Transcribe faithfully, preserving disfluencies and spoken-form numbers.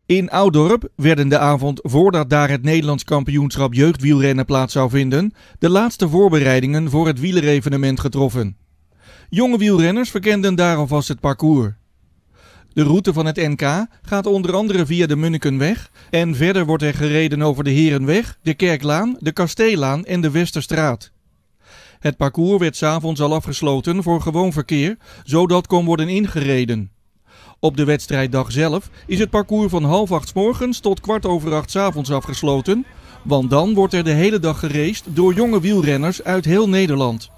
In Oudorp werden de avond voordat daar het Nederlands kampioenschap jeugdwielrennen plaats zou vinden, de laatste voorbereidingen voor het wielerevenement getroffen. Jonge wielrenners verkenden daar alvast het parcours. De route van het N K gaat onder andere via de Munnikenweg en verder wordt er gereden over de Herenweg, de Kerklaan, de Kasteellaan en de Westerstraat. Het parcours werd 's avonds al afgesloten voor gewoon verkeer, zodat kon worden ingereden. Op de wedstrijddag zelf is het parcours van half acht 's morgens tot kwart over acht 's avonds afgesloten, want dan wordt er de hele dag geraced door jonge wielrenners uit heel Nederland.